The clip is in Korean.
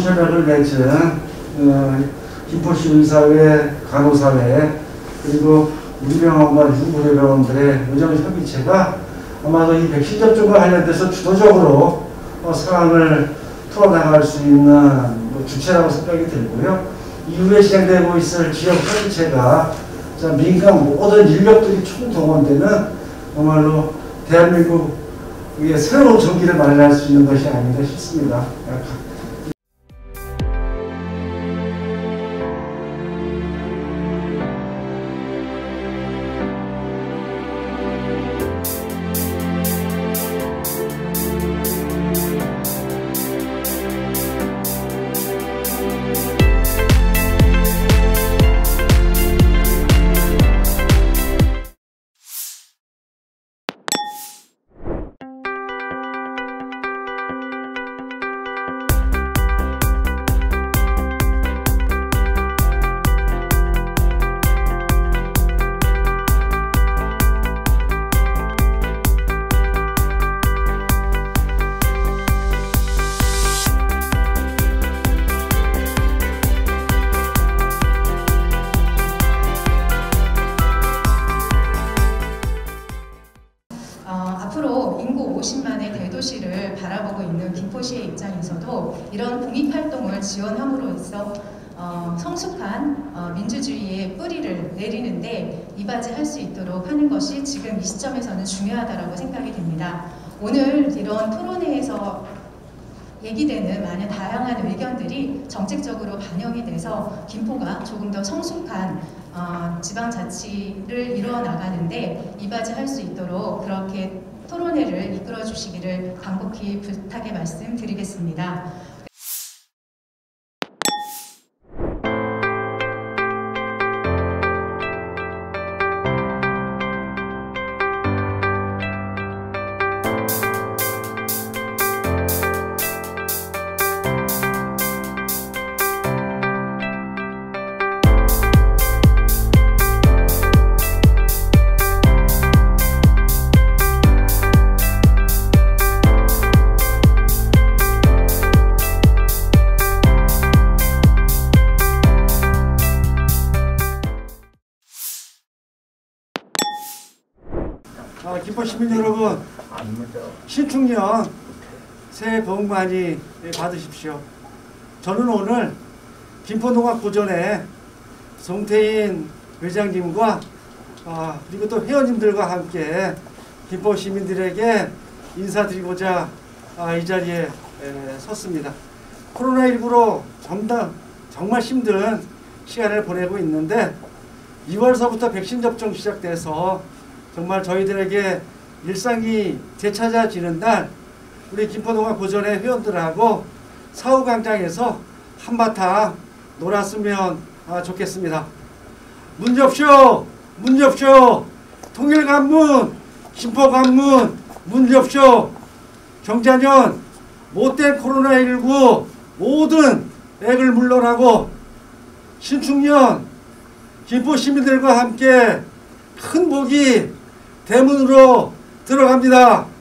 전철벽을 맺은 김포시민사회, 간호사회, 그리고 문병원과 유구대병원들의 의정협의체가 아마도 이 백신 접종과 관련돼서 주도적으로 상황을 풀어나갈 수 있는 주체라고 생각이 들고요. 이후에 진행되고 있을 지역 협의체가 민간 모든 인력들이 총동원되는 정말로 대한민국의 새로운 전기를 마련할 수 있는 것이 아닌가 싶습니다. 앞으로 인구 50만의 대도시를 바라보고 있는 김포시의 입장에서도 이런 공익활동을 지원함으로써 성숙한 민주주의의 뿌리를 내리는데 이바지할 수 있도록 하는 것이 지금 이 시점에서는 중요하다고 생각이 됩니다. 오늘 이런 토론회에서 얘기되는 많은 다양한 의견들이 정책적으로 반영이 돼서 김포가 조금 더 성숙한 지방자치를 이루어나가는데 이바지할 수 있도록 그렇게 토론회를 이끌어 주시기를 간곡히 부탁의 말씀 드리겠습니다. 김포 시민 여러분, 신축년 새해 복 많이 받으십시오. 저는 오늘 김포농업고전의 송태인 회장님과 그리고 또 회원님들과 함께 김포 시민들에게 인사드리고자 이 자리에 섰습니다. 코로나19로 정말 힘든 시간을 보내고 있는데 2월서부터 백신 접종 시작돼서 정말 저희들에게 일상이 되찾아지는 날 우리 김포농업고전의 회원들하고 사후광장에서 한바탕 놀았으면 좋겠습니다. 문 접쇼! 문 접쇼! 통일관문! 김포관문! 문 접쇼! 경자년 못된 코로나19 모든 액을 물러나고 신축년 김포 시민들과 함께 큰 복이 대문으로 들어갑니다.